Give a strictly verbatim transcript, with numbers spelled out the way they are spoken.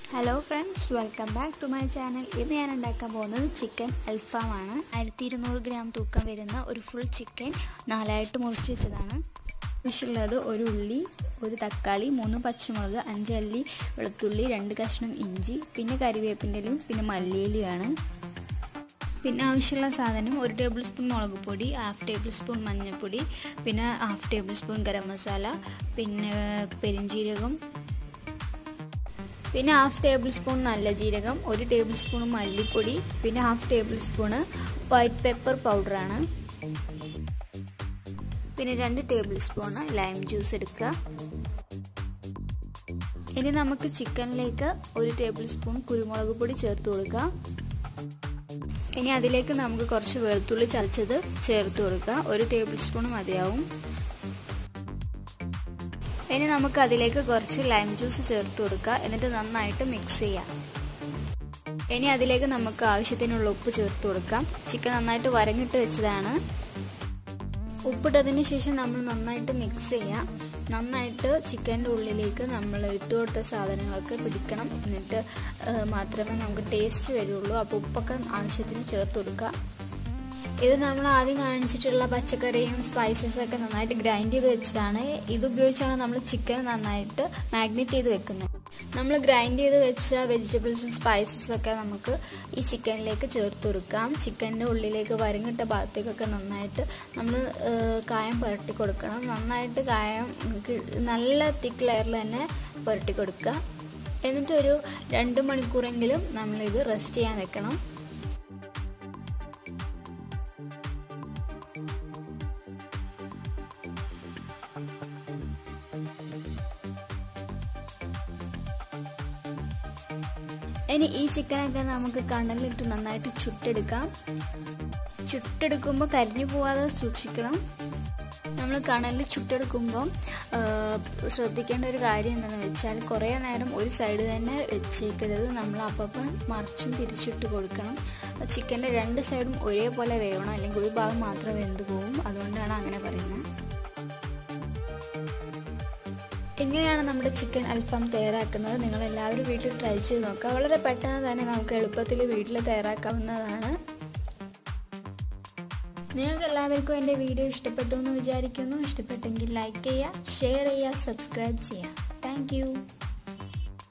Hello friends, welcome back to my channel. ഇന്ന് ഞാൻ ഉണ്ടാക്കാൻ പോകുന്നത് ചിക്കൻ അൽഫാം ആണ്. ആയിരത്തി ഇരുന്നൂറ് ഗ്രാം തൂക്കം വരുന്ന ഒരു ഫുൾ ചിക്കൻ നാലായിട്ട് മുറിച്ച് വെച്ചതാണ്. ആവശ്യമുള്ളത് ഒരു ഉള്ളി, ഒരു തക്കാളി, മൂന്ന് പച്ചമുളക്, അഞ്ച് അല്ലി വെളുത്തുള്ളി, രണ്ട് കഷ്ണം ഇഞ്ചി, പിന്നെ കറിവേപ്പിൻ്റെ ഇലയും പിന്നെ മല്ലിയിലയാണ്. പിന്നെ ആവശ്യമുള്ള സാധനം ഒരു ടേബിൾ സ്പൂൺ മുളക് പൊടി, ഹാഫ് ടേബിൾ സ്പൂൺ മഞ്ഞൾപ്പൊടി, പിന്നെ half tablespoon garam masala, പിന്നെ പെരിഞ്ജീരകം, പിന്നെ ഹാഫ് ടേബിൾ സ്പൂൺ നല്ല ജീരകം, ഒരു ടേബിൾ സ്പൂൺ മല്ലിപ്പൊടി, പിന്നെ half tablespoon white pepper പൗഡറാണ്. പിന്നെ രണ്ട് ടേബിൾ സ്പൂണ് ലൈം ജ്യൂസ് എടുക്കുക. ഇനി നമുക്ക് ചിക്കനിലേക്ക് ഒരു ടേബിൾ സ്പൂൺ കുരുമുളക് പൊടി ചേർത്ത് കൊടുക്കുക. ഇനി അതിലേക്ക് നമുക്ക് കുറച്ച് വെളുത്തുള്ളി ചതച്ചത് ചേർത്ത് കൊടുക്കുക. ഒരു ടേബിൾ സ്പൂൺ മതിയാവും. ഇനി നമുക്ക് അതിലേക്ക് കുറച്ച് ലൈം ജ്യൂസ് ചേർത്ത് കൊടുക്കുക. എന്നിട്ട് നന്നായിട്ട് മിക്സ് ചെയ്യാം. ഇനി അതിലേക്ക് നമുക്ക് ആവശ്യത്തിനുള്ള ഉപ്പ് ചേർത്ത് കൊടുക്കാം. ചിക്കൻ നന്നായിട്ട് വരങ്ങിട്ട് വെച്ചതാണ്. ഉപ്പിട്ടതിന് ശേഷം നമ്മൾ നന്നായിട്ട് മിക്സ് ചെയ്യാം. നന്നായിട്ട് ചിക്കൻ്റെ ഉള്ളിലേക്ക് നമ്മൾ ഇട്ട് കൊടുത്ത സാധനങ്ങളൊക്കെ പിടിക്കണം. എന്നിട്ട് മാത്രമേ നമുക്ക് ടേസ്റ്റ് വരുള്ളൂ. അപ്പോൾ ഉപ്പൊക്കെ ആവശ്യത്തിന് ചേർത്ത് കൊടുക്കുക. ഇത് നമ്മൾ ആദ്യം കാണിച്ചിട്ടുള്ള പച്ചക്കറിയും സ്പൈസസും ഒക്കെ നന്നായിട്ട് ഗ്രൈൻഡ് ചെയ്ത് വെച്ചതാണ്. ഇത് ഉപയോഗിച്ചാണ് നമ്മൾ ചിക്കൻ നന്നായിട്ട് മാഗ്നേറ്റ് ചെയ്ത് വെക്കുന്നത്. നമ്മൾ ഗ്രൈൻഡ് ചെയ്ത് വെച്ച വെജിറ്റബിൾസും സ്പൈസസും ഒക്കെ നമുക്ക് ഈ ചിക്കനിലേക്ക് ചേർത്ത് കൊടുക്കാം. ചിക്കൻ്റെ ഉള്ളിലേക്ക് വരങ്ങിട്ട ഭാഗത്തേക്കൊക്കെ നന്നായിട്ട് നമ്മൾ കായം പുരട്ടി കൊടുക്കണം. നന്നായിട്ട് കായം നല്ല തിക്ക് ലെയറിൽ തന്നെ പുരട്ടി കൊടുക്കുക. എന്നിട്ടൊരു രണ്ട് മണിക്കൂറെങ്കിലും നമ്മളിത് റെസ്റ്റ് ചെയ്യാൻ വെക്കണം. ഇനി ഈ ചിക്കനൊക്കെ നമുക്ക് കനലിലിട്ട് നന്നായിട്ട് ചുട്ടെടുക്കാം. ചുട്ടെടുക്കുമ്പോൾ കരിഞ്ഞു പോവാതെ സൂക്ഷിക്കണം. നമ്മൾ കനലിൽ ചുട്ടെടുക്കുമ്പോൾ ശ്രദ്ധിക്കേണ്ട ഒരു കാര്യം എന്താണെന്ന് വെച്ചാൽ കുറേ നേരം ഒരു സൈഡ് തന്നെ വെച്ചേക്കരുത്. നമ്മൾ അപ്പം മറിച്ചും തിരിച്ചിട്ട് കൊടുക്കണം. ചിക്കൻ്റെ രണ്ട് സൈഡും ഒരേപോലെ വേവണം, അല്ലെങ്കിൽ ഒരു ഭാഗം മാത്രം വെന്ത് പോകും. അതുകൊണ്ടാണ് അങ്ങനെ പറയുന്നത്. എങ്ങനെയാണ് നമ്മുടെ ചിക്കൻ അൽഫാം തയ്യാറാക്കുന്നത്? നിങ്ങൾ എല്ലാവരും വീട്ടിൽ ട്രൈ ചെയ്ത് നോക്കുക. വളരെ പെട്ടെന്ന് തന്നെ നമുക്ക് എളുപ്പത്തിൽ വീട്ടിൽ തയ്യാറാക്കാവുന്നതാണ്. നിങ്ങൾക്ക് എല്ലാവർക്കും എൻ്റെ വീഡിയോ ഇഷ്ടപ്പെട്ടു എന്ന് വിചാരിക്കുന്നു. ഇഷ്ടപ്പെട്ടെങ്കിൽ ലൈക്ക് ചെയ്യുക, ഷെയർ ചെയ്യുക, സബ്സ്ക്രൈബ് ചെയ്യുക. താങ്ക്